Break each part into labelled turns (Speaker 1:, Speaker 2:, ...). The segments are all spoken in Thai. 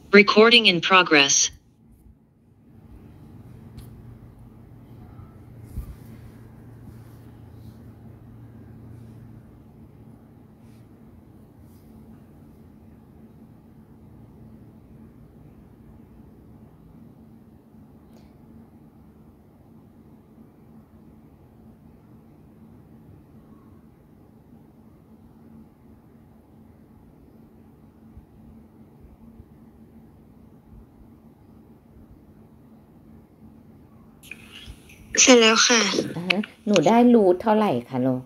Speaker 1: Recording in progress.
Speaker 2: เสร็จแล้วค่ะ
Speaker 3: หนูได้รูทเท่าไหร่คะลูก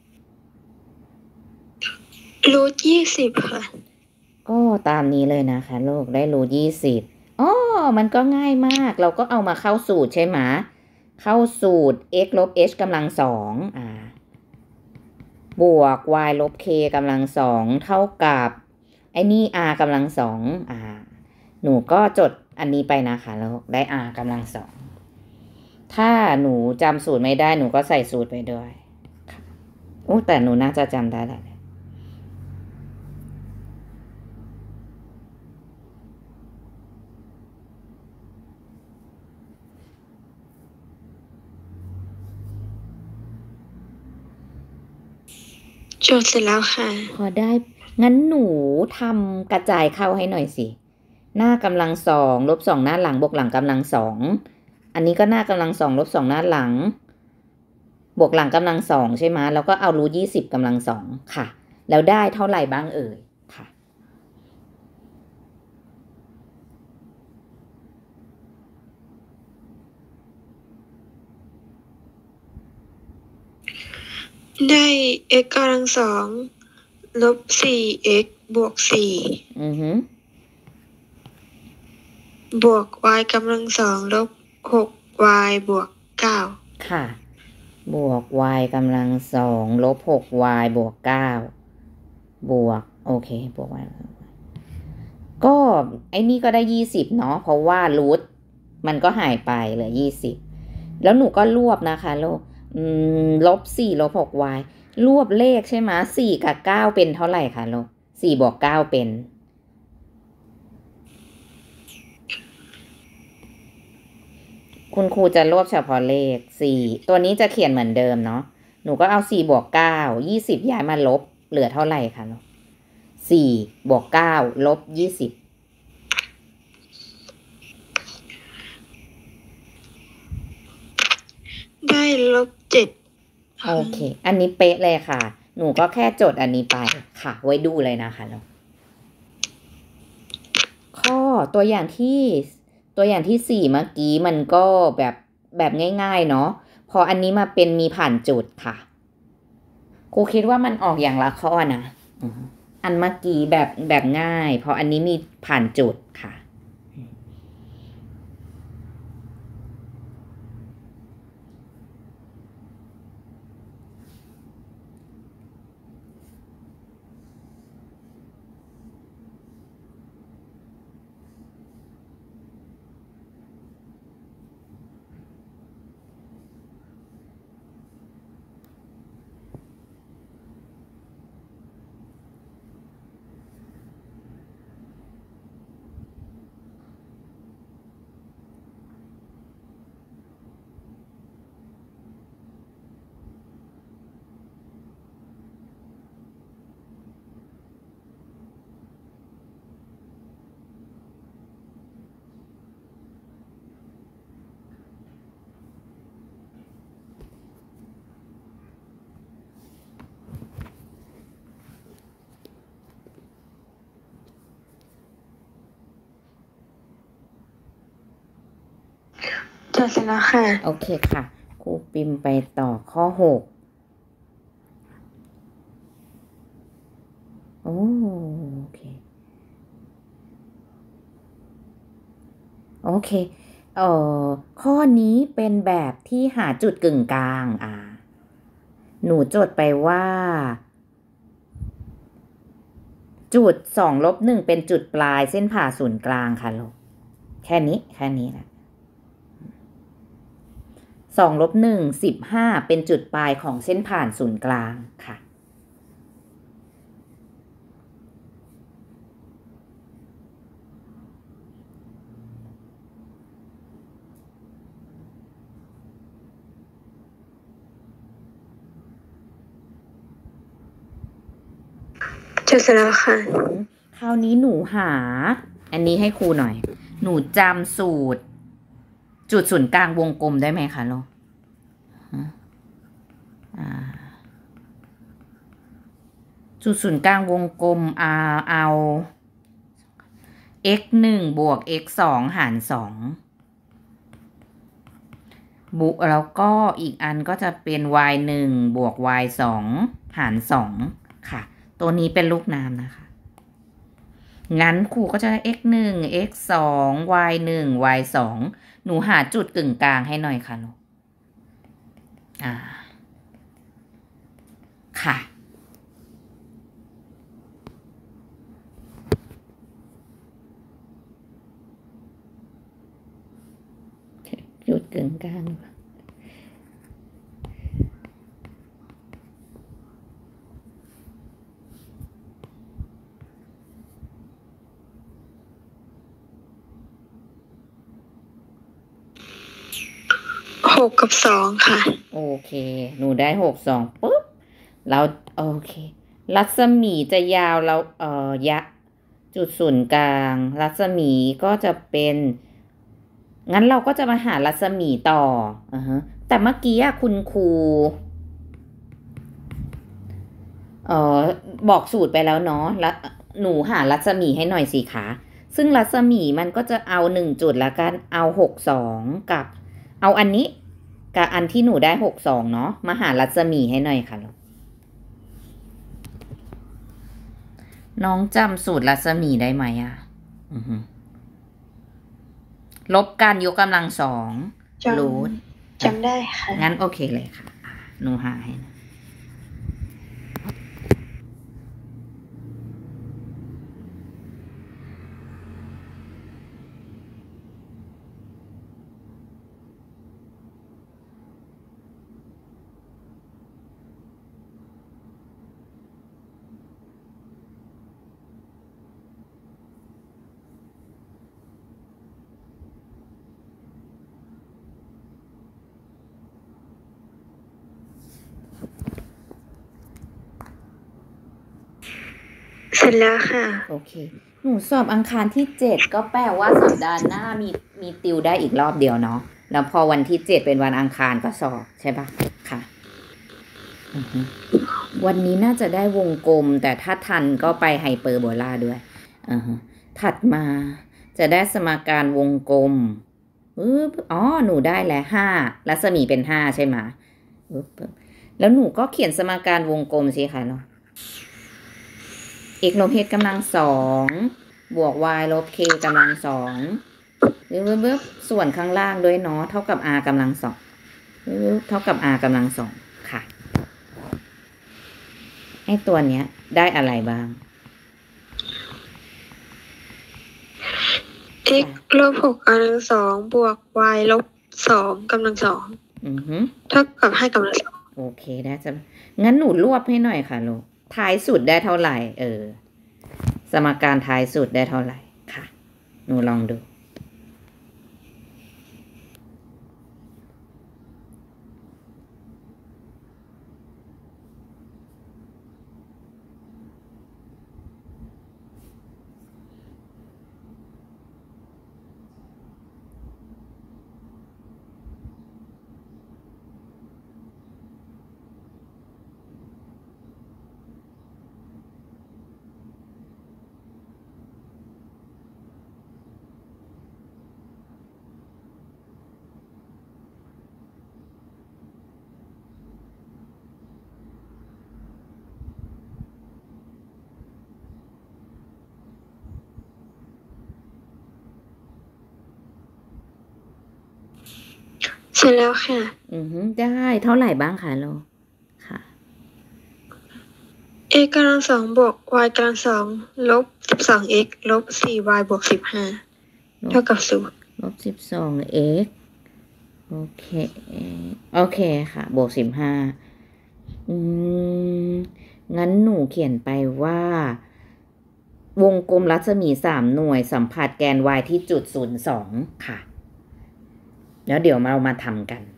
Speaker 2: รูท20ค่ะ
Speaker 3: ก็ตามนี้เลยนะคะลูกได้รูท20อ๋อมันก็ง่ายมากเราก็เอามาเข้าสูตรใช่ไหมเข้าสูตร x ลบ h กำลังสองบวก y ลบ k กำลังสองเท่ากับไอ้นี่ r กำลังสองหนูก็จดอันนี้ไปนะคะแล้วได้ r กำลังสองถ้าหนูจำสูตรไม่ได้หนูก็ใส่สูตรไปด้วยแต่หนูน่าจะจำได้แหละ
Speaker 2: จดเสร็จแล้วค่ะ
Speaker 3: พอได้งั้นหนูทำกระจายเข้าให้หน่อยสิหน้ากำลังสองลบสองหน้าหลังบวกหลังกำลังสองอันนี้ก็หน้ากำลังสองลบสองหน้าหลังบวกหลังกำลังสองใช่ไหมแล้วก็เอารูท20กำลังสองค่ะแล้วได้เท่าไหร่บ้างเอ่ยค่ะ
Speaker 2: ได้ x กำลังสองลบ 4x บวก4บวก y กำลังสองลบ 6y บวก9
Speaker 3: ค่ะบวก y กำลังสองลบ 6y บวก9บวกโอเคบวก y ก็ไอ้นี่ก็ได้20เนาะเพราะว่ารูทมันก็หายไปเหลือ20แล้วหนูก็รวบนะคะลูกลบ4ลบ 6y รวบเลขใช่ไหม4กับ9เป็นเท่าไหร่คะลูก4บวก9เป็นคุณครูจะรวบเฉพาะเลข4ตัวนี้จะเขียนเหมือนเดิมเนาะหนูก็เอา4บวก9 20ย้ายมาลบเหลือเท่าไหร่คะลูก4บวก9ลบ20
Speaker 2: ได้ลบ7
Speaker 3: โอเคอันนี้เป๊ะเลยค่ะหนูก็แค่จดอันนี้ไปค่ะไว้ดูเลยนะคะเนาะข้อตัวอย่างที่4เมื่อกี้มันก็แบบง่ายๆเนาะพออันนี้มาเป็นมีผ่านจุดค่ะครูคิดว่ามันออกอย่างละข้อนะอันเมื่อกี้แบบง่ายเพราะอันนี้มีผ่านจุดค่ะ
Speaker 2: จดเสร็จแล้วค่ะ
Speaker 3: โอเคค่ะครูปิมไปต่อข้อ6โอเคโอเคข้อนี้เป็นแบบที่หาจุดกึ่งกลางหนูจดไปว่าจุด2ลบ1เป็นจุดปลายเส้นผ่าศูนย์กลางค่ะลูกแค่นี้แหละ2ลบ1 15เป็นจุดปลายของเส้นผ่านศูนย์กลางค่ะ
Speaker 2: จดเสร็จแล้วค่ะ
Speaker 3: คราวนี้หนูหา อันนี้ให้ครูหน่อย หนูจำสูตร จุดศูนย์กลางวงกลมได้ไหมคะลูกจุดศูนย์กลางวงกลมเอา x 1 บวก x 2 หาร 2บุแล้วก็อีกอันก็จะเป็น y 1 บวก y 2 หาร 2 ค่ะ ตัวนี้เป็นลูกน้ำนะคะ งั้นครูก็จะได้ x 1 x 2 y 1 y 2หนูหาจุดกึ่งกลางให้หน่อยค่ะลูกค่ะ จุดกึ่งกลาง
Speaker 2: 6 กับ 2 ค่ะ
Speaker 3: โอเค หนูได้6 2ปุ๊บแล้วโอเค รัศมีจะยาวแล้วจุดศูนย์กลางรัศมีก็จะเป็นงั้นเราก็จะมาหารัศมีต่อแต่เมื่อกี้คุณครูบอกสูตรไปแล้วเนาะแล้วหนูหารัศมีให้หน่อยสิคะซึ่งรัศมีมันก็จะเอา1จุดแล้วกันเอา6 2กับเอาอันนี้กับอันที่หนูได้6 2เนาะมาหารัศมีให้หน่อยค่ะน้องจำสูตรรัศมีได้ไหมลบกันยกกำลัง2รูท
Speaker 2: จำได้ค่ะ
Speaker 3: งั้นโอเคเลยค่ะหนูหาให้นะ
Speaker 2: เสร็จแล้วค่ะ
Speaker 3: โอเคหนูสอบอังคารที่7ก็แปลว่าสัปดาห์หน้ามีติวได้อีกรอบเดียวเนาะแล้วพอวันที่7เป็นวันอังคารก็สอบใช่ปะค่ะวันนี้น่าจะได้วงกลมแต่ถ้าทันก็ไปไฮเปอร์โบลาด้วยถัดมาจะได้สมการวงกลมหนูได้แล้ว5รัศมีเป็น5ใช่ไหมแล้วหนูก็เขียนสมการวงกลมสิคะเนาะx ลบ h กำลัง2บวก y ลบ k กำลัง2ส่วนข้างล่างด้วยเนาะเท่ากับ r กำลัง2เท่ากับ r กำลัง2ค่ะไอ้ตัวเนี้ยได้อะไรบ้าง
Speaker 2: x ลบ6กำลัง2บวก y ลบ2กำลัง2เท่ากับ5กำลัง2
Speaker 3: โอเคได้จ้ะงั้นหนูรวบให้หน่อยค่ะลูกท้ายสุดได้เท่าไหร่สมการท้ายสุดได้เท่าไหร่ค่ะหนูลองดู
Speaker 2: เสร็จแล้วค่ะ
Speaker 3: ได้เท่าไหร่บ้างคะลูกค่ะ
Speaker 2: x กำลัง2บวก y กำลัง2ลบ 12x ลบ 4y บวก15เท่ากับ0
Speaker 3: ลบ 12x โอเคค่ะบวก15งั้นหนูเขียนไปว่าวงกลมรัศมี3หน่วยสัมผัสแกน y ที่จุด02ค่ะแล้วเดี๋ยวเรามาทำกัน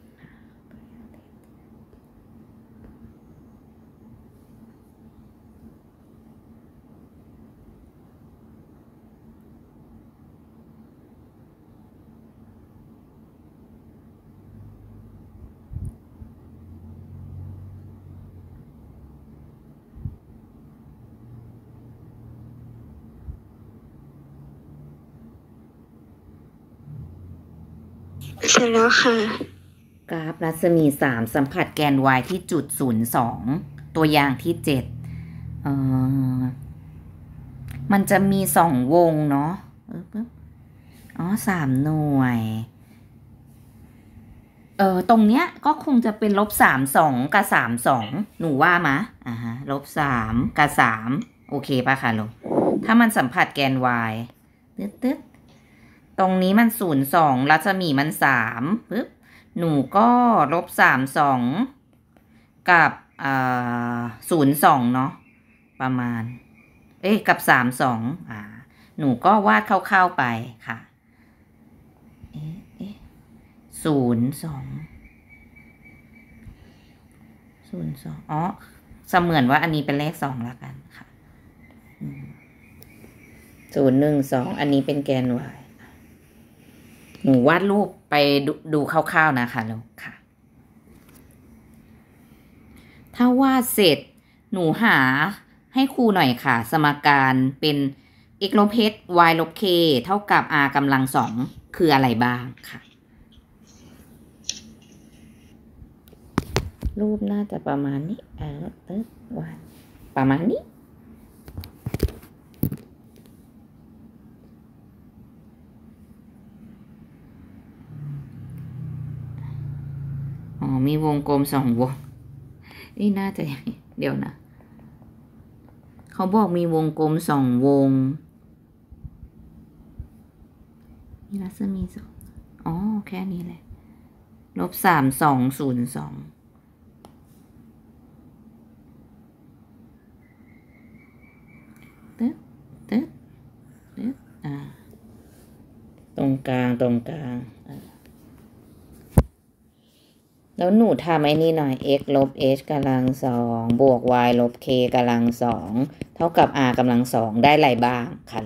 Speaker 2: เสร็จแล้วค่ะ
Speaker 3: กราฟรัศมี3สัมผัสแกน y ที่จุด02ตัวอย่างที่7มันจะมี2วงเนาะ3 หน่วยตรงเนี้ยก็คงจะเป็น-32กับ32หนูว่ามะ-3กับ3โอเคป่ะคะลูกถ้ามันสัมผัสแกน y ตึ๊ดตรงนี้มัน02รัศมีมัน3ปึ๊บหนูก็-32กับ02เนาะประมาณกับ32หนูก็วาดคร่าวๆไปค่ะ02เสมือนว่าอันนี้เป็นเลข2แล้วกันค่ะ012อันนี้เป็นแกน y หนูวาดรูปไปดูคร่าวๆนะคะลูกค่ะถ้าวาดเสร็จหนูหาให้ครูหน่อยค่ะสมการเป็น x ลบ h y ลบ k เท่ากับ r กำลัง2คืออะไรบ้างค่ะรูปน่าจะประมาณนี้ประมาณนี้มีวงกลม2 วงนี่น่าจะเดี๋ยวนะเขาบอกมีวงกลม2 วงนี่รัศมี2แค่นี้แหละ-3202ตึ๊ดตรงกลางแล้วหนูทำไอ้นี่หน่อย x ลบ h กำลัง2บวก y ลบ k กำลัง2เท่ากับ r กำลัง2ได้อะไรบ้างค่ะ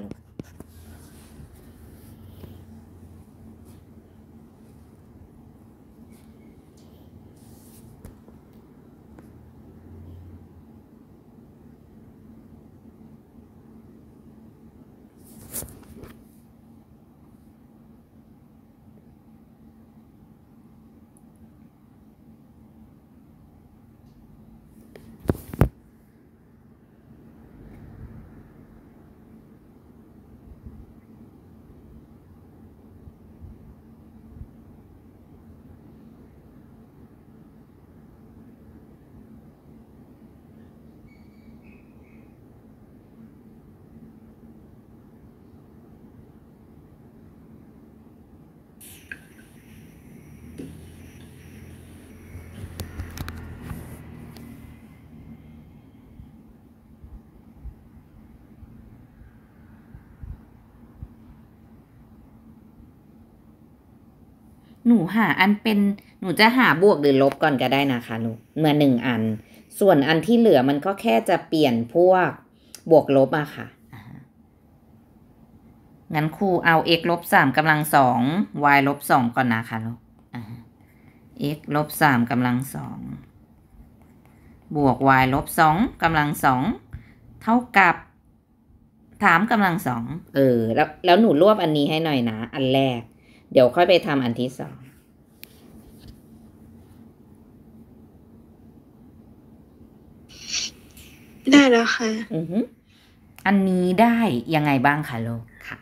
Speaker 3: หนูจะหาบวกหรือลบก่อนก็ได้นะคะลูกเมื่อ1 อันส่วนอันที่เหลือมันก็แค่จะเปลี่ยนพวกบวกลบอะค่ะงั้นครูเอา x ลบ3กำลัง2 y ลบ2ก่อนนะคะลูกx ลบ3กำลัง2บวก y ลบ2กำลัง2เท่ากับ3กำลัง2แล้วหนูรวบอันนี้ให้หน่อยนะอันแรกเดี๋ยวค่อยไปทำอันที่2
Speaker 2: ได้แล้วค่ะ
Speaker 3: อันนี้ได้ยังไงบ้างคะลูกค่ะ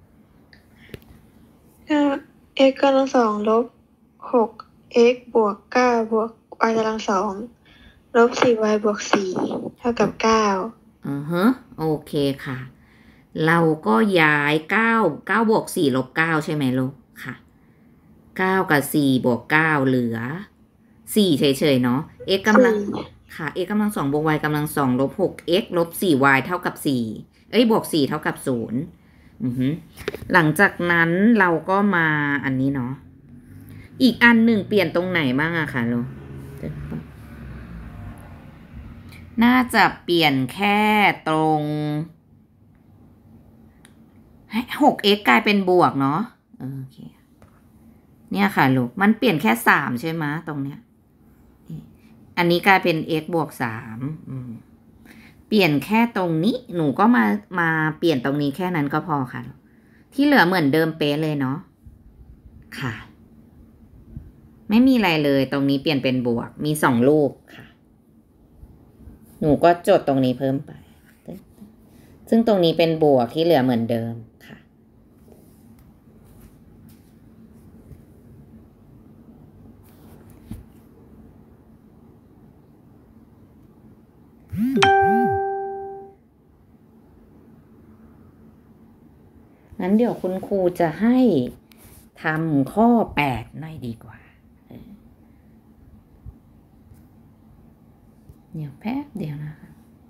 Speaker 2: x กำลัง2ลบ6 x บวก9บวก y กำลัง2ลบ4y บวก4เท่ากับ9
Speaker 3: โอเคค่ะเราก็ย้าย9บวก4ลบ9ใช่ไหมลูกค่ะ9กับ4บวก9เหลือ4เฉยๆเนาะ x กำลังค่ะ x กำลัง2บวก y กำลัง2ลบ6 x ลบ4y เท่ากับ4บวก4เท่ากับ0หลังจากนั้นเราก็มาอันนี้เนาะอีกอันหนึ่งเปลี่ยนตรงไหนบ้างอะคะลูกน่าจะเปลี่ยนแค่ตรง6x กลายเป็นบวกเนาะโอเคเนี่ยค่ะลูกมันเปลี่ยนแค่3ใช่ไหมตรงเนี้ยอันนี้กลายเป็น x บวก3เปลี่ยนแค่ตรงนี้หนูก็มาเปลี่ยนตรงนี้แค่นั้นก็พอค่ะที่เหลือเหมือนเดิมเป๊ะเลยเนาะค่ะไม่มีอะไรเลยตรงนี้เปลี่ยนเป็นบวกมี2 รูปค่ะหนูก็จดตรงนี้เพิ่มไปซึ่งตรงนี้เป็นบวกที่เหลือเหมือนเดิมค่ะงั้นเดี๋ยวคุณครูจะให้ทำข้อ8หน่อยดีกว่าเดี๋ยวแป๊บเดียวนะคะ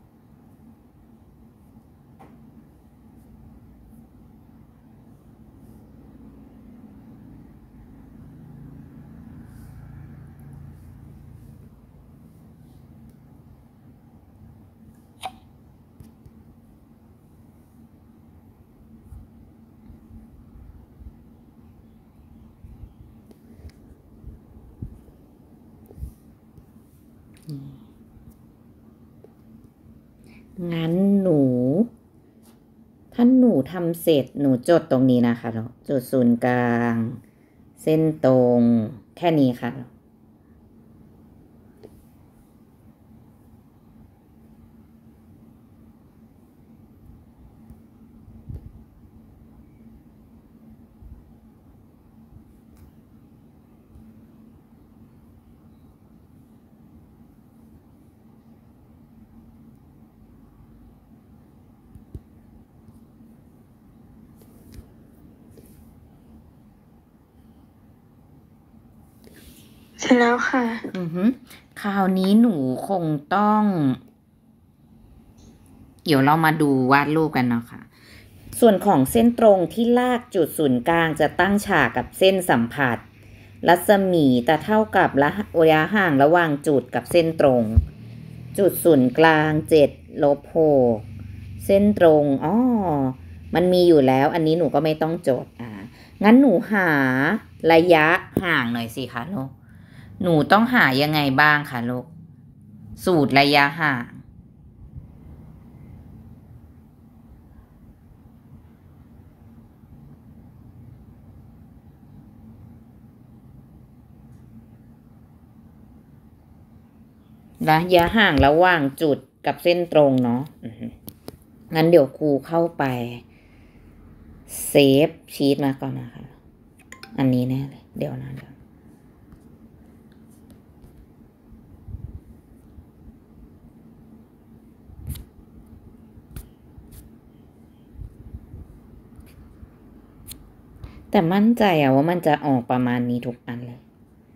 Speaker 3: งั้นถ้าหนูทำเสร็จหนูจดตรงนี้นะคะจุดศูนย์กลางเส้นตรงแค่นี้ค่ะ
Speaker 2: เสร็จแล้วค่ะ
Speaker 3: คราวนี้หนูคงต้องเดี๋ยวเรามาดูวาดรูปกันเนาะค่ะส่วนของเส้นตรงที่ลากจุดศูนย์กลางจะตั้งฉากกับเส้นสัมผัสรัศมีแต่เท่ากับระยะห่างระหว่างจุดกับเส้นตรงจุดศูนย์กลาง7-6เส้นตรงมันมีอยู่แล้วอันนี้หนูก็ไม่ต้องจดงั้นหนูหาระยะห่างหน่อยสิคะลูกหนูต้องหายังไงบ้างคะลูกสูตรระยะห่างระยะห่างระหว่างจุดกับเส้นตรงเนาะงั้นเดี๋ยวครูเข้าไปเซฟชีทมาก่อนนะคะอันนี้แน่เลยเดี๋ยวแต่มั่นใจว่ามันจะออกประมาณนี้ทุกอันเลย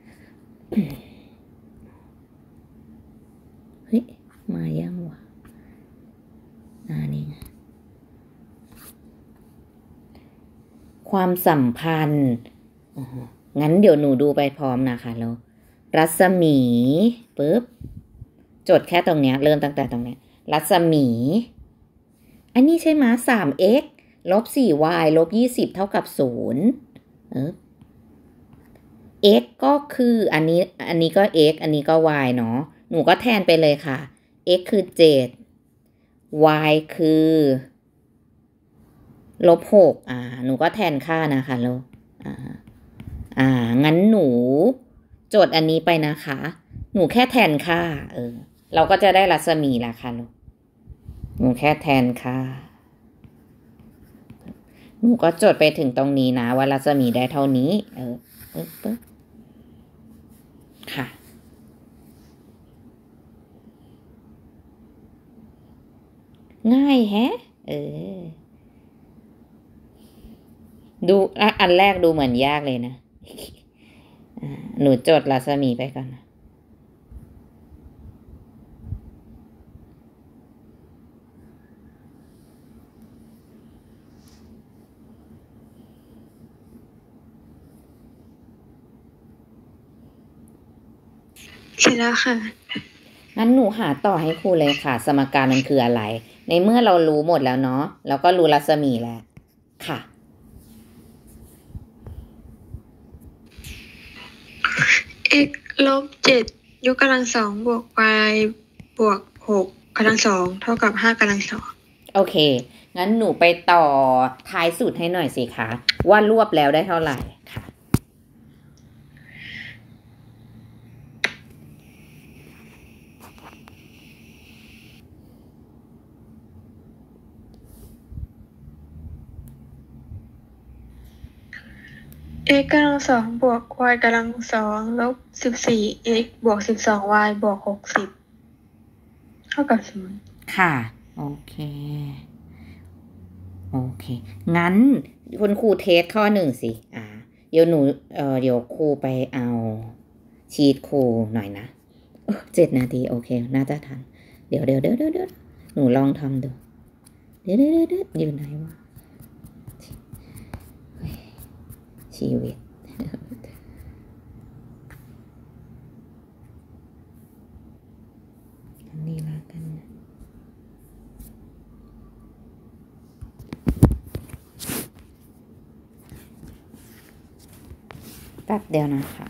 Speaker 3: เฮ้ยมายังวะนี่ไงความสัมพันธ์งั้นเดี๋ยวหนูดูไปพร้อมนะคะแล้วรัศมีปึ๊บจดแค่ตรงเนี้ยเริ่มตั้งแต่ตรงเนี้ยรัศมีอันนี้ใช่ไหม3x ลบ 4y ลบ 20เท่ากับ0x ก็คืออันนี้ก็ x อันนี้ก็ y เนาะหนูก็แทนไปเลยค่ะ x คือ7 y คือลบ6หนูก็แทนค่านะคะลูกงั้นหนูจดอันนี้ไปนะคะหนูแค่แทนค่าเราก็จะได้รัศมีละค่ะลูกหนูแค่แทนค่าหนูก็จดไปถึงตรงนี้นะว่ารัศมีได้เท่านี้ปึ๊บค่ะง่ายแฮะดูอันแรกดูเหมือนยากเลยนะหนูจดรัศมีไปก่อนนะ
Speaker 2: เสร็จแล้วค่ะ
Speaker 3: งั้นหนูหาต่อให้ครูเลยค่ะสมการมันคืออะไรในเมื่อเรารู้หมดแล้วเนาะแล้วก็รู้รัศมีแล้วค่ะ
Speaker 2: x ลบ7ยกกำลัง2บวก y บวก6กำลัง2เท่ากับ5กำลัง2
Speaker 3: โอเคงั้นหนูไปต่อท้ายสุดให้หน่อยสิคะว่ารวบแล้วได้เท่าไหร่ค่ะ
Speaker 2: x กำลังสองบวก y กำลังสองลบ14 x บวก12 y บวก60เท่ากับ0
Speaker 3: ค่ะโอเคงั้นคุณครูเทสข้อหนึ่งสิเดี๋ยวหนูเดี๋ยวครูไปเอาชีทครูหน่อยนะ7 นาทีโอเคน่าจะทันเดี๋ยวหนูลองทำดูเดี๋ยวอยู่ไหนวะชีวิตอันนี้ละกันนะแป๊บเดียวนะคะ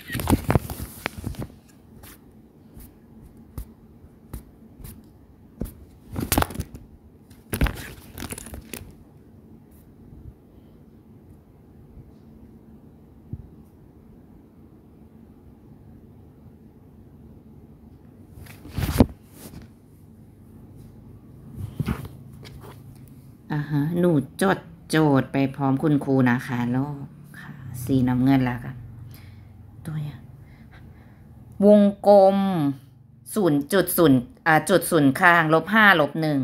Speaker 3: หนูจดโจทย์ไปพร้อมคุณครูนะคะโลกค่ะสีน้ำเงินแล้วกันตัวอย่างวงกลมจุดศูนย์ข้าง-5 -1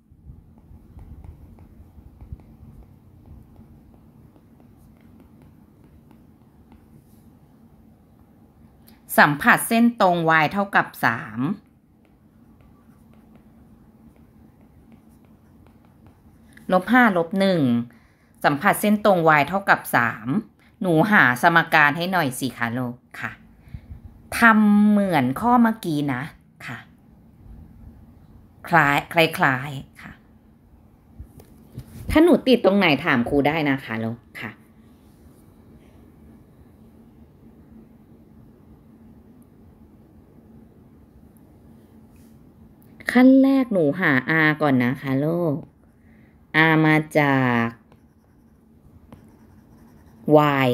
Speaker 3: สัมผัสเส้นตรง y เท่ากับ3-5 -1สัมผัสเส้นตรง y เท่ากับ3หนูหาสมการให้หน่อยสิคะลูกค่ะทำเหมือนข้อเมื่อกี้นะค่ะคล้ายค่ะถ้าหนูติดตรงไหนถามครูได้นะคะลูกค่ะขั้นแรกหนูหา r ก่อนนะคะลูก r มาจาก y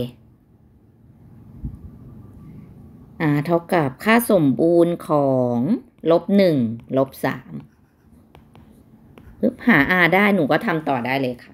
Speaker 3: r เท่ากับค่าสมบูรณ์ของ-1 -3ปึ๊บหา r ได้หนูก็ทำต่อได้เลยค่ะ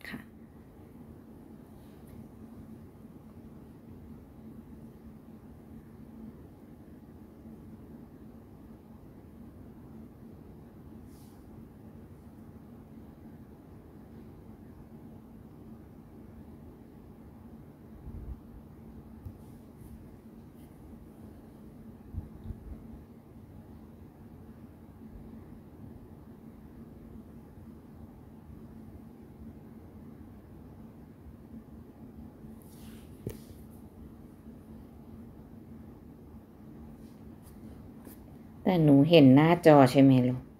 Speaker 3: แต่หนูเห็นหน้าจอใช่ไหมลูก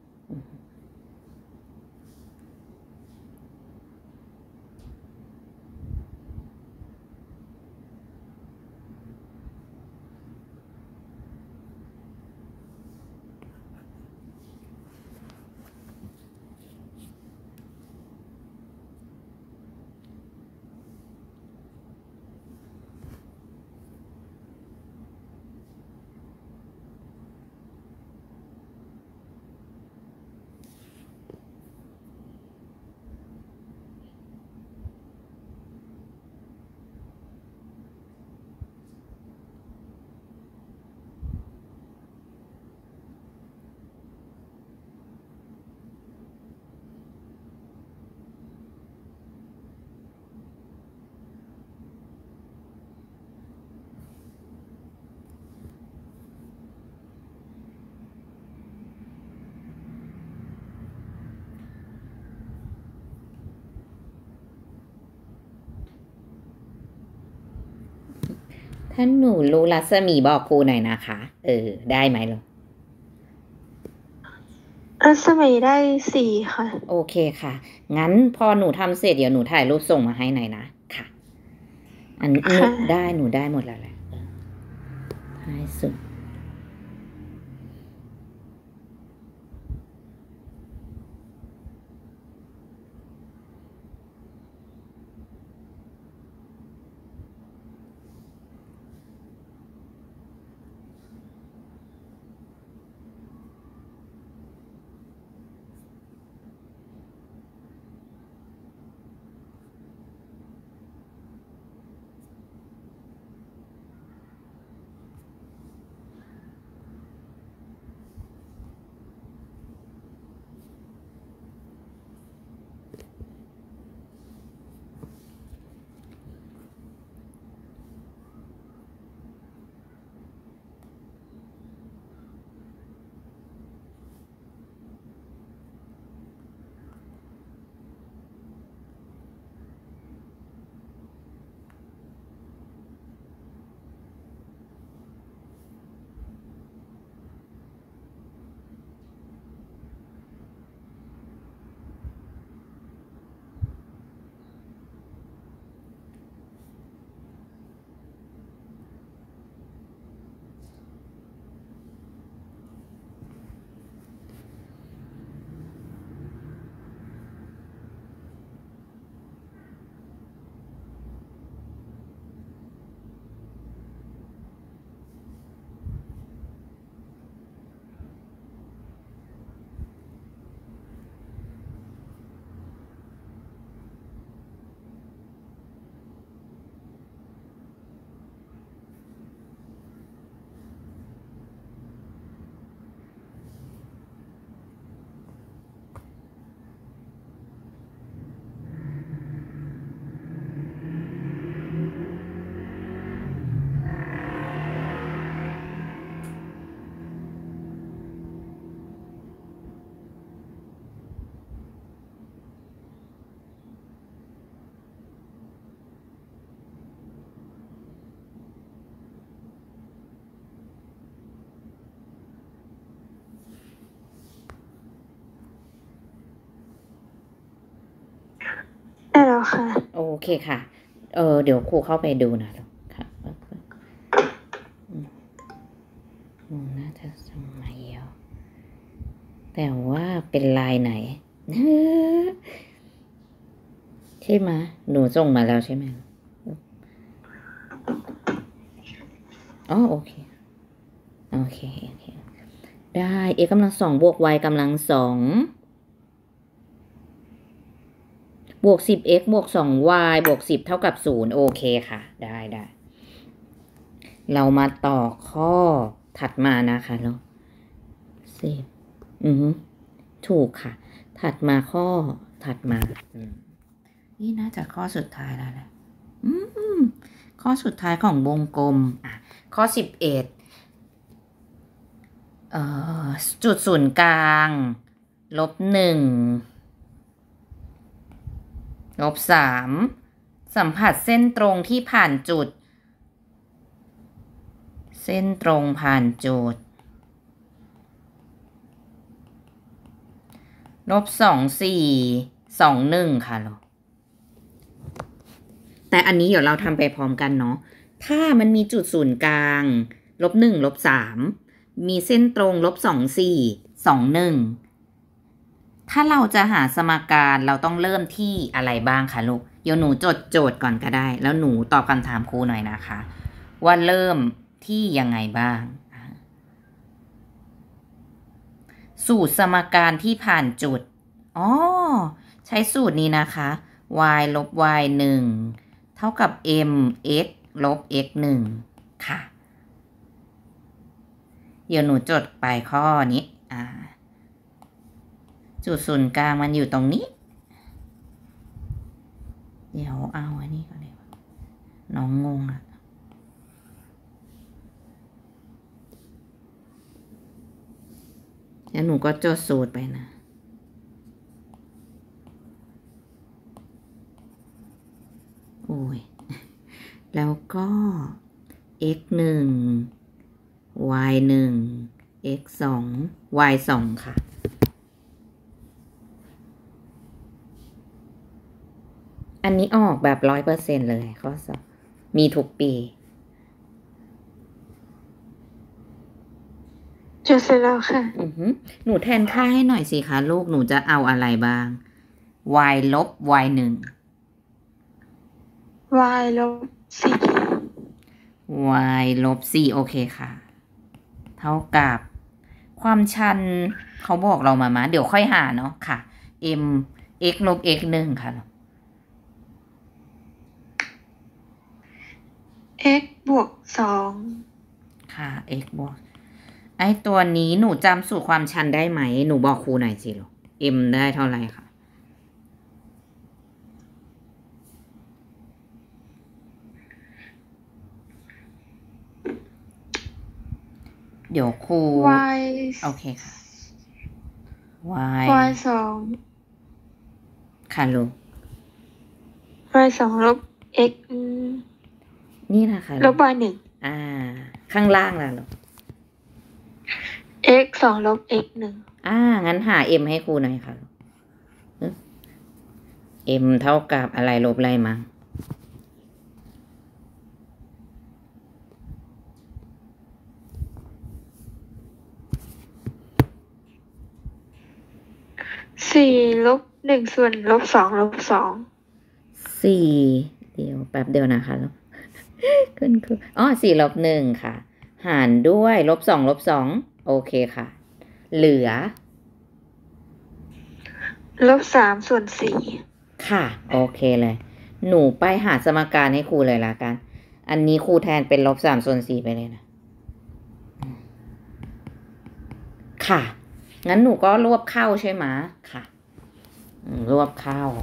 Speaker 3: ถ้าหนูรู้รัศมีบอกครูหน่อยนะคะได้ไหมลูก
Speaker 2: รัศมีได้4ค่ะ
Speaker 3: โอเคค่ะงั้นพอหนูทำเสร็จเดี๋ยวหนูถ่ายรูปส่งมาให้หน่อยนะค่ะอันนี้หนูได้หมดแล้วแหละท้ายสุด
Speaker 2: แล้วค่ะ
Speaker 3: โอเคค่ะ เดี๋ยวครูเข้าไปดูนะค่ะน่าจะส่งมาเยอะแต่ว่าเป็นลายไหน ใช่ไหมหนูส่งมาแล้วใช่ไหมอ๋อโอเคได้ x กำลังสองบวก y กำลังสองบวก10x บวก2y บวก10เท่ากับ0โอเคค่ะได้เรามาต่อข้อถัดมานะคะเนาะ10ถูกค่ะ ถัดมาข้อถัดมานี่น่าจะข้อสุดท้ายแล้วแหละข้อสุดท้ายของวงกลมข้อ11จุดศูนย์กลาง-3สัมผัสเส้นตรงที่ผ่านจุดเส้นตรงผ่านจุด-2 4 2 1ค่ะแต่อันนี้เดี๋ยวเราทำไปพร้อมกันเนาะถ้ามันมีจุดศูนย์กลาง-1 -3มีเส้นตรง-2 4 2 1ถ้าเราจะหาสมการเราต้องเริ่มที่อะไรบ้างคะลูกเดี๋ยวหนูจดโจทย์ก่อนก็ได้แล้วหนูตอบคำถามครูหน่อยนะคะว่าเริ่มที่ยังไงบ้างสูตรสมการที่ผ่านจุดใช้สูตรนี้นะคะ y ลบ y 1เท่ากับ mx ลบ x 1ค่ะเดี๋ยวหนูจดไปข้อนี้จุดศูนย์กลางมันอยู่ตรงนี้เดี๋ยวเอาอันนี้ก่อนเลยน้องงงอะแล้วหนูก็จดสูตรไปนะโอ้ยแล้วก็ x 1 y 1 x 2 y 2ค่ะอันนี้ออกแบบ 100% เลยข้อสอบมีทุกปี
Speaker 2: จดเสร็จแล้วค่ะ
Speaker 3: หนูแทนค่าให้หน่อยสิคะลูกหนูจะเอาอะไรบ้าง y ลบ y 1
Speaker 2: y ลบ4
Speaker 3: y ลบ4โอเคค่ะเท่ากับความชันเขาบอกเรามาเดี๋ยวค่อยหาเนาะค่ะ m x ลบ x 1ค่ะ
Speaker 2: x บวก2
Speaker 3: ค่ะ x บวกไอตัวนี้หนูจำสูตรความชันได้ไหมหนูบอกครูหน่อยสิลูก m ได้เท่าไหร่คะเดี๋ยวครู
Speaker 2: y
Speaker 3: โอเคค่ะ
Speaker 2: y 2
Speaker 3: ค่ะลูก
Speaker 2: y 2ลบ x
Speaker 3: นี่นะคะ
Speaker 2: ลบ y 1
Speaker 3: ข้างล่างล่ะลูก
Speaker 2: x 2ลบ x 1
Speaker 3: งั้นหา m ให้ครูหน่อยค่ะ m เท่ากับอะไรลบอะไรมา
Speaker 2: 4ลบ1ส่วนลบ2ลบ2
Speaker 3: 4เดี๋ยวแป๊บเดียวนะคะลูกขึ้นคือ4ลบ1ค่ะหารด้วยลบ2ลบ2โอเคค่ะเหลือ
Speaker 2: ลบ3ส่วน4
Speaker 3: ค่ะโอเคเลยหนูไปหาสมการให้ครูเลยละกันอันนี้ครูแทนเป็นลบ3ส่วน4ไปเลยนะค่ะงั้นหนูก็รวบเข้าใช่ไหมค่ะรวบเข้า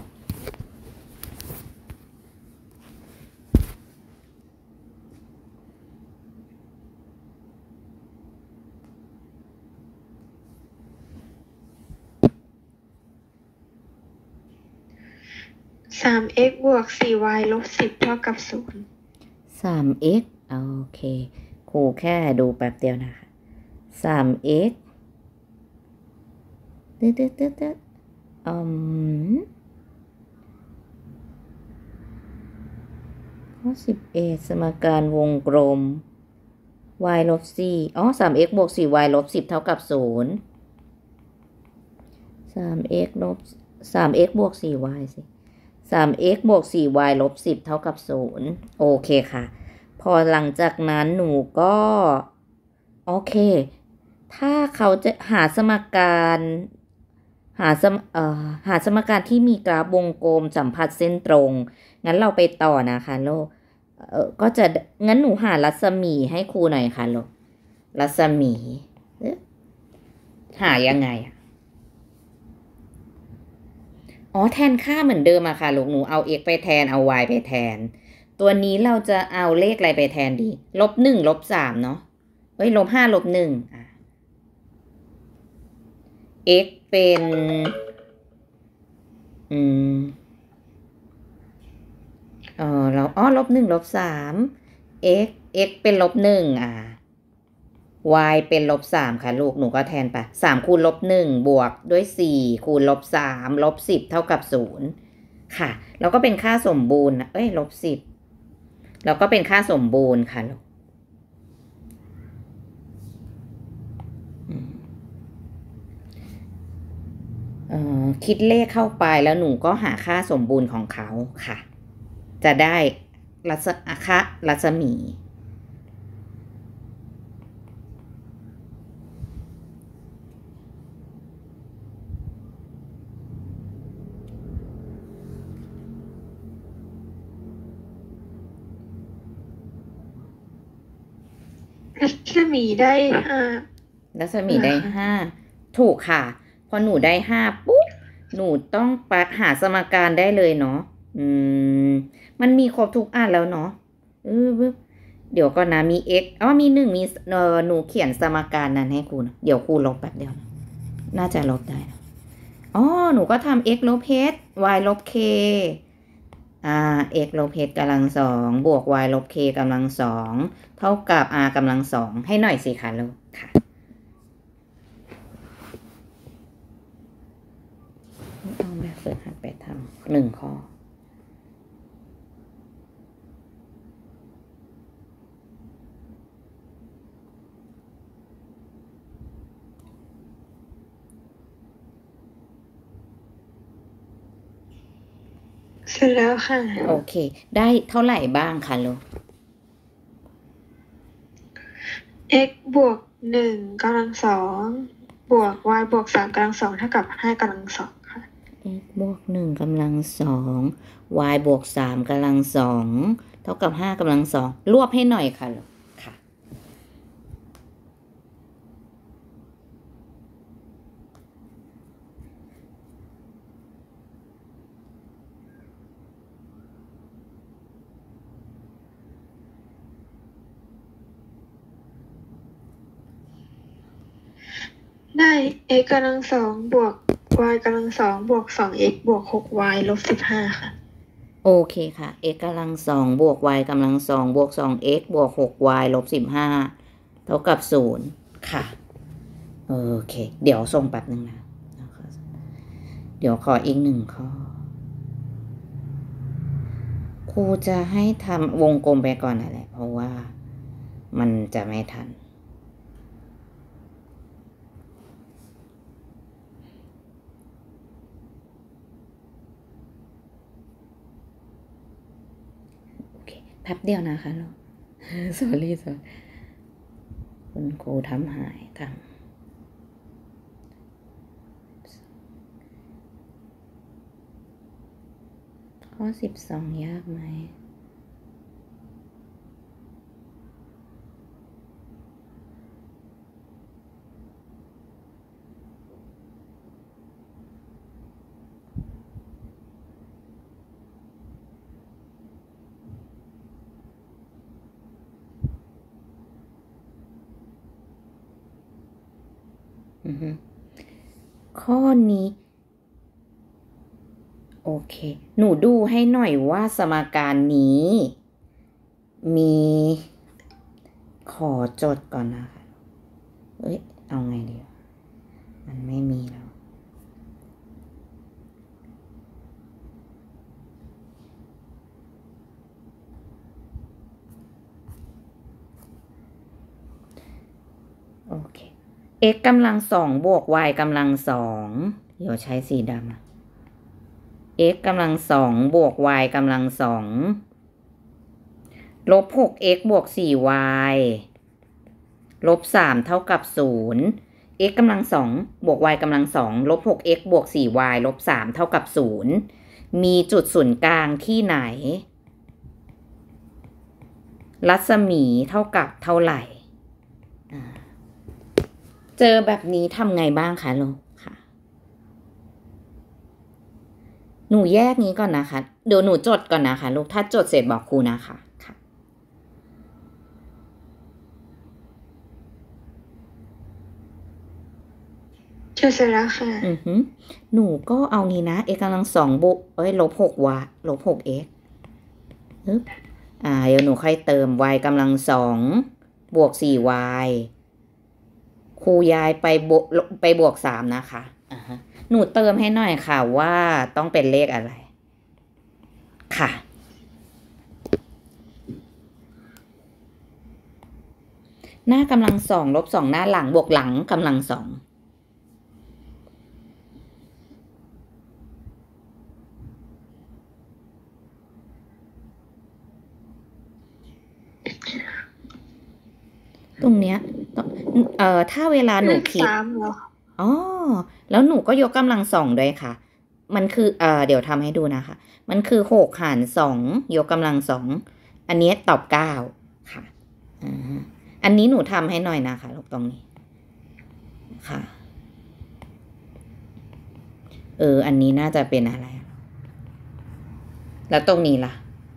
Speaker 2: 3x บวก 4y ลบ10เท่ากับ0
Speaker 3: 3x โอเคครูแค่ดูแป๊บเดียวนะคะ 3x ตึ๊ด 11สมการวงกลม y ลบ4 3x บวก 4y ลบ10เท่ากับ0 3x ลบ 3x บวก 4y สิ 3x บวก 4y ลบ10เท่ากับ0โอเคค่ะ พอหลังจากนั้นหนูก็โอเคถ้าเขาจะหาสมการหาสมการที่มีกราฟวงกลมสัมพัทธ์เส้นตรงงั้นเราไปต่อนะคะโลกก็จะงั้นหนูหารัศมีให้ครูหน่อยค่ะโลกรัศมีหายังไงแทนค่าเหมือนเดิมอะค่ะลูกหนูเอา x ไปแทนเอา y ไปแทนตัวนี้เราจะเอาเลขอะไรไปแทนดี-1 -3เนาะ-5 -1x เป็นเรา-1 -3 x เป็น-1y เป็น-3ค่ะลูกหนูก็แทนไป3คูณ-1บวกด้วย4คูณ-3 -10เท่ากับ0ค่ะแล้วก็เป็นค่าสมบูรณ์-10แล้วก็เป็นค่าสมบูรณ์ค่ะลูกคิดเลขเข้าไปแล้วหนูก็หาค่าสมบูรณ์ของเขาค่ะจะได้ค่ารัศมี
Speaker 2: รัศมีได้5
Speaker 3: รัศมีได้5ถูกค่ะพอหนูได้5ปุ๊บหนูต้องไปหาสมการได้เลยเนาะมันมีครบทุกอันแล้วเนาะเดี๋ยวก่อนนะมี x มี1มีหนูเขียนสมการนั้นให้ครูนะเดี๋ยวครูลบแป๊บเดียวน่าจะลบได้หนูก็ทำ x ลบ h y ลบ k x ลบ h กำลัง2บวก y ลบ k กำลัง2เท่ากับ r กำลัง2ให้หน่อยสิคะลูกค่ะเอาแบบฝึกหัดไปทำ1 ข้อ
Speaker 2: เสร็จแล้วค่ะ
Speaker 3: โอเคได้เท่าไหร่บ้างคะลูก
Speaker 2: x บวก1กำลัง2บวก y บวก3กำลัง2เท่ากับ5กำลัง2ค่ะ
Speaker 3: x บวก1กำลัง2 y บวก3กำลัง2เท่ากับ5กำลัง2รวบให้หน่อยค่ะลูกค่ะ
Speaker 2: ได้ x กำลัง2บวก y กำลัง2บวก 2x บวก 6y ลบ15ค่ะ
Speaker 3: โอเคค่ะ x กำลัง2บวก y กำลัง2บวก 2x บวก 6y ลบ15เท่ากับ0ค่ะโอเคเดี๋ยวส่งแป๊บนึงนะเดี๋ยวขออีก1 ข้อครูจะให้ทำวงกลมไปก่อนนั่นแหละเพราะว่ามันจะไม่ทันแป๊บเดียวนะคะลูก sorry คุณครูทำหายข้อ12ยากไหมข้อนี้โอเคหนูดูให้หน่อยว่าสมการนี้มีขอจดก่อนนะคะเอาไงดีมันไม่มีแล้ว x กำลังสองบวก y กำลังสองเดี๋ยวใช้สีดำx กำลังสองบวก y กำลังสองลบ 6x บวก 4y ลบ 3เท่ากับ0 x กำลังสองบวก y กำลังสองลบ 6x บวก 4y ลบ 3เท่ากับ0มีจุดศูนย์กลางที่ไหนรัศมีเท่ากับเท่าไหร่เจอแบบนี้ทำไงบ้างคะลูกค่ะหนูแยกนี้ก่อนนะคะเดี๋ยวหนูจดก่อนนะคะลูกถ้าจดเสร็จบอกครูนะคะค่ะ
Speaker 2: จดเสร็จแล้วค่ะ
Speaker 3: หนูก็เอานี้นะ x กำลังสองบวกลบ 6y ลบ 6x เดี๋ยวหนูค่อยเติม y กำลังสองบวก 4y ครูย้ายไปบวก3นะคะหนูเติมให้หน่อยค่ะว่าต้องเป็นเลขอะไรค่ะหน้ากำลังสองลบ2หน้าหลังบวกหลังกำลังสองตรงเนี้ยถ้าเวลาหนูคิดแล้วหนูก็ยกกำลังสองด้วยค่ะมันคือเดี๋ยวทำให้ดูนะคะมันคือ6 หาร 2ยกกำลังสองอันนี้ตอบ9ค่ะอันนี้หนูทำให้หน่อยนะคะตรงนี้ค่ะอันนี้น่าจะเป็นอะไรแล้วตรงนี้ล่ะ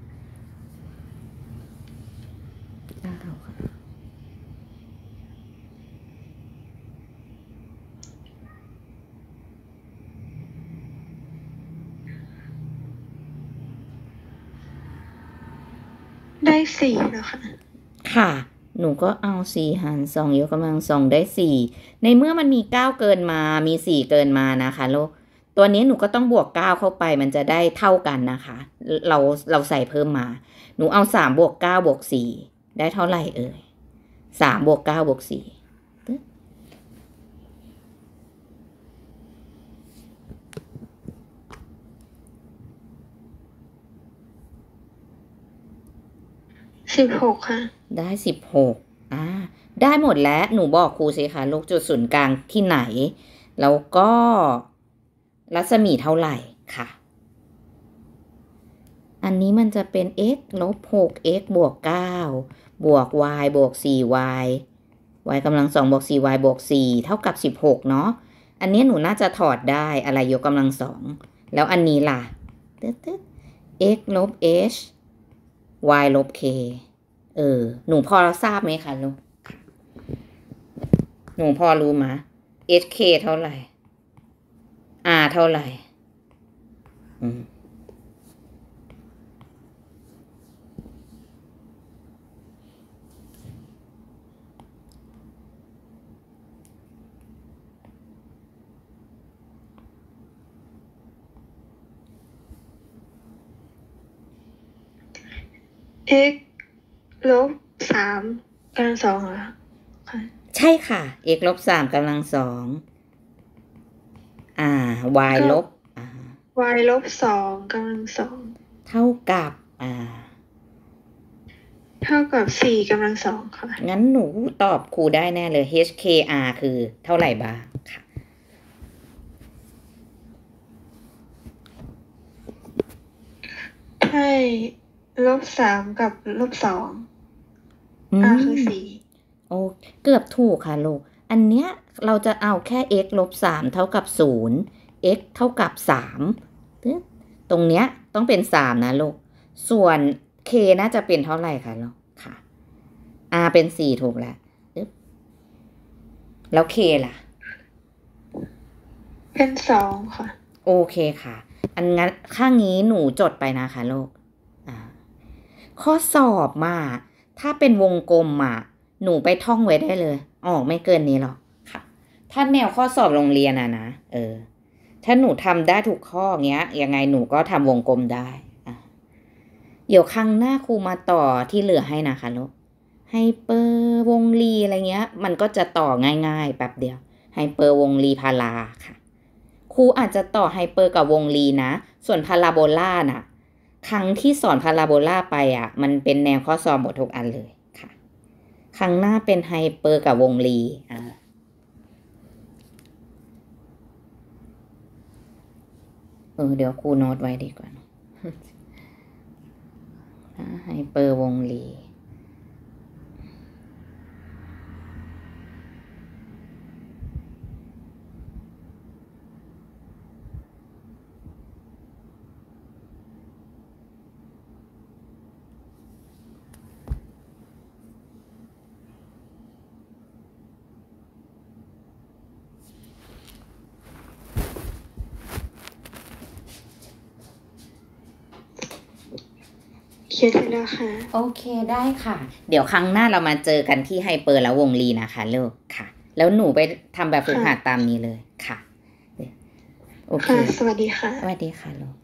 Speaker 2: ได้4แล้วค่ะ
Speaker 3: ค่ะหนูก็เอา4 หาร 2ยกกำลังสองได้4ในเมื่อมันมี9เกินมามี4เกินมานะคะลูกตัวนี้หนูก็ต้องบวก9เข้าไปมันจะได้เท่ากันนะคะเราใส่เพิ่มมาหนูเอา3บวก9บวก4ได้เท่าไหร่3บวก9บวก4
Speaker 2: 16ค่ะ
Speaker 3: ได้16ได้หมดแล้วหนูบอกครูสิคะลูกจุดศูนย์กลางที่ไหนแล้วก็รัศมีเท่าไหร่ค่ะอันนี้มันจะเป็น x ลบ 6x บวก9บวก y บวก 4y y กำลังสองบวก 4y บวก4เท่ากับ16เนาะอันนี้หนูน่าจะถอดได้อะไรยกกำลังสองแล้วอันนี้ล่ะx ลบ h y ลบ k หนูพอทราบไหมคะลูกหนูพอรู้ไหม hk เท่าไหร่ r เท่าไหร่
Speaker 2: x ลบ3กำลังสองเหรอค่ะ
Speaker 3: ใช่ค่ะ x ลบ3กำลังสอง y ลบ
Speaker 2: y ลบ2กำลังสอง
Speaker 3: เท่ากับ
Speaker 2: 4กำลังสองค่ะ
Speaker 3: งั้นหนูตอบครูได้แน่เลย hkr คือเท่าไหร่บ้างค่ะ
Speaker 2: ให้ลบ3กับลบ2คือ4
Speaker 3: เกือบถูกค่ะลูกอันเนี้ยเราจะเอาแค่ x ลบ3เท่ากับ0 x เท่ากับ3ตรงเนี้ยต้องเป็น3นะลูกส่วน k น่าจะเป็นเท่าไหร่คะลูกค่ะ r เป็น4ถูกแล้วแล้ว k ล่ะ
Speaker 2: เป็น2ค่ะ
Speaker 3: โอเคค่ะอันงั้นข้างนี้หนูจดไปนะคะลูกข้อสอบมาถ้าเป็นวงกลมหนูไปท่องไว้ได้เลยไม่เกินนี้หรอกค่ะถ้าแนวข้อสอบโรงเรียนนะถ้าหนูทำได้ถูกข้อเงี้ยยังไงหนูก็ทำวงกลมได้เดี๋ยวครั้งหน้าครูมาต่อที่เหลือให้นะคะลูกไฮเปอร์วงรีอะไรเงี้ยมันก็จะต่อง่ายๆแป๊บเดียวไฮเปอร์วงรีพาราค่ะครูอาจจะต่อไฮเปอร์กับวงรีนะส่วนพาราโบลาน่ะครั้งที่สอนพาราโบลาไปมันเป็นแนวข้อสอบหมดทุกอันเลยค่ะครั้งหน้าเป็นไฮเปอร์กับวงรีเดี๋ยวครูโน้ตไว้ดีกว่าไฮเปอร์วงรี
Speaker 2: เขียนเสร็จแล้วค่ะ
Speaker 3: โอเคได้ค่ะเดี๋ยวครั้งหน้าเรามาเจอกันที่ไฮเปอร์แล้ววงรีนะคะลูกค่ะแล้วหนูไปทำแบบฝึกหัดตามนี้เลยค่ะโอเค
Speaker 2: สวัสดีค่ะ
Speaker 3: สวัสดีค่ะลูก